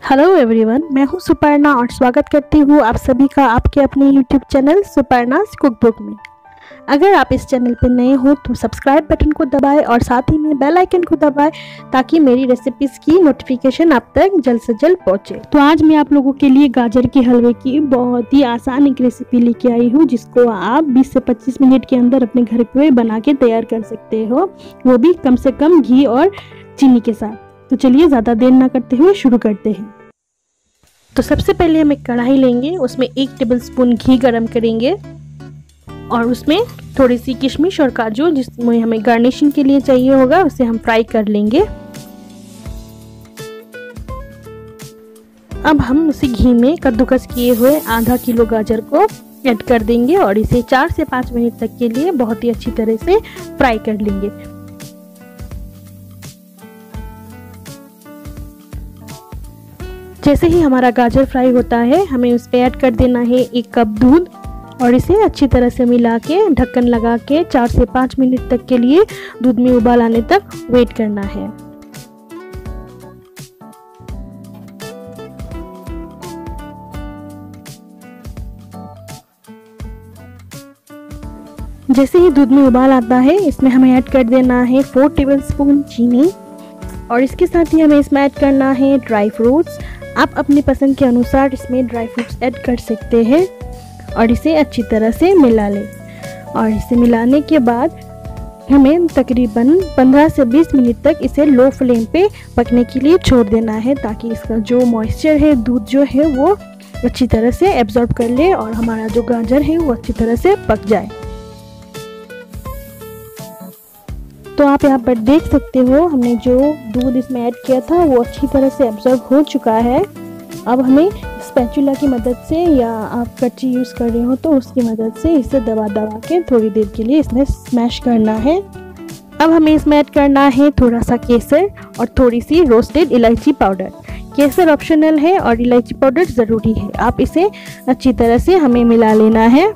Hello everyone, मैं हूं सुपर्णा और स्वागत करती हूं आप सभी का आपके अपने यूट्यूब चैनल सुपर्णास कुकबुक में। अगर आप इस चैनल पर नए हो तो सब्सक्राइब बटन को दबाएं और साथ ही में बेल आइकन को दबाएं ताकि मेरी रेसिपीज़ की नोटिफिकेशन आप तक जल्द से जल्द पहुंचे। तो आज मैं आप लोगों के लिए गाजर के हलवे की बहुत ही आसान एक रेसिपी लेके आई हूँ, जिसको आप 20 से 25 मिनट के अंदर अपने घर पे बना के तैयार कर सकते हो, वो भी कम से कम घी और चीनी के साथ। तो चलिए ज़्यादा देर ना करते हुए शुरू करते हैं। तो सबसे पहले हम एक कढ़ाई लेंगे, उसमें 1 टेबलस्पून घी गरम करेंगे और उसमें थोड़ी सी किशमिश और काजू जिसमें हमें गार्निशिंग के लिए चाहिए होगा उसे हम फ्राई कर लेंगे। अब हम उसी घी में कद्दूकस किए हुए आधा किलो गाजर को ऐड कर देंगे और इसे 4 से 5 मिनट तक के लिए बहुत ही अच्छी तरह से फ्राई कर लेंगे। जैसे ही हमारा गाजर फ्राई होता है, हमें उस पर ऐड कर देना है 1 कप दूध और इसे अच्छी तरह से मिला के ढक्कन लगा के 4 से 5 मिनट तक के लिए दूध में उबाल आने तक वेट करना है। जैसे ही दूध में उबाल आता है, इसमें हमें ऐड कर देना है 4 टेबलस्पून चीनी और इसके साथ ही हमें इसमें ऐड करना है ड्राई फ्रूट्स। आप अपनी पसंद के अनुसार इसमें ड्राई फ्रूट्स ऐड कर सकते हैं और इसे अच्छी तरह से मिला लें। और इसे मिलाने के बाद हमें तकरीबन 15 से 20 मिनट तक इसे लो फ्लेम पे पकने के लिए छोड़ देना है, ताकि इसका जो मॉइस्चर है, दूध जो है वो अच्छी तरह से एब्जॉर्ब कर ले और हमारा जो गाजर है वो अच्छी तरह से पक जाए। तो आप यहाँ पर देख सकते हो, हमने जो दूध इसमें ऐड किया था वो अच्छी तरह से एब्जॉर्ब हो चुका है। अब हमें स्पैचुला की मदद से, या आप कच्ची यूज़ कर रहे हो तो उसकी मदद से इसे दबा के थोड़ी देर के लिए इसमें स्मैश करना है। अब हमें इसमें ऐड करना है थोड़ा सा केसर और थोड़ी सी रोस्टेड इलायची पाउडर। केसर ऑप्शनल है और इलायची पाउडर ज़रूरी है। आप इसे अच्छी तरह से हमें मिला लेना है।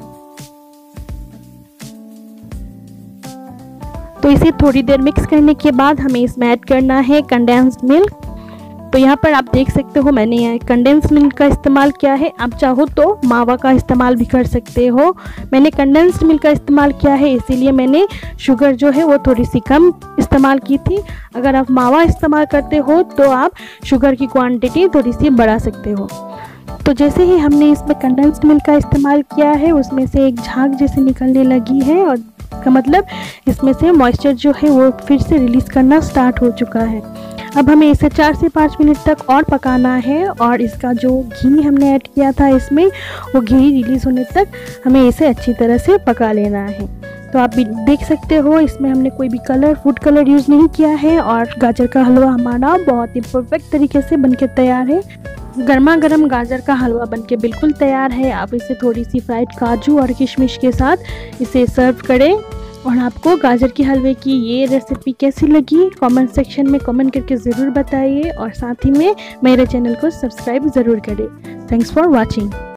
तो इसे थोड़ी देर मिक्स करने के बाद हमें इसमें ऐड करना है कंडेंस्ड मिल्क। तो यहाँ पर आप देख सकते हो, मैंने यहाँ कंडेंस्ड मिल्क का इस्तेमाल किया है। आप चाहो तो मावा का इस्तेमाल भी कर सकते हो। मैंने कंडेंस्ड मिल्क का इस्तेमाल किया है, इसीलिए मैंने शुगर जो है वो थोड़ी सी कम इस्तेमाल की थी। अगर आप मावा इस्तेमाल करते हो तो आप शुगर की क्वांटिटी थोड़ी सी बढ़ा सकते हो। तो जैसे ही हमने इसमें कंडेंस्ड मिल्क का इस्तेमाल किया है, उसमें से एक झाग जैसे निकलने लगी है और का मतलब इसमें से मॉइस्चर जो है वो फिर से रिलीज़ करना स्टार्ट हो चुका है। अब हमें इसे 4 से 5 मिनट तक और पकाना है और इसका जो घी हमने ऐड किया था इसमें, वो घी रिलीज़ होने तक हमें इसे अच्छी तरह से पका लेना है। तो आप भी देख सकते हो, इसमें हमने कोई भी फूड कलर यूज़ नहीं किया है और गाजर का हलवा हमारा बहुत ही परफेक्ट तरीके से बनके तैयार है। गर्मा गर्म गाजर का हलवा बनके बिल्कुल तैयार है। आप इसे थोड़ी सी फ्राइड काजू और किशमिश के साथ इसे सर्व करें। और आपको गाजर के हलवे की ये रेसिपी कैसी लगी, कमेंट सेक्शन में कमेंट करके ज़रूर बताइए और साथ ही में मेरे चैनल को सब्सक्राइब ज़रूर करें। Thanks for watching.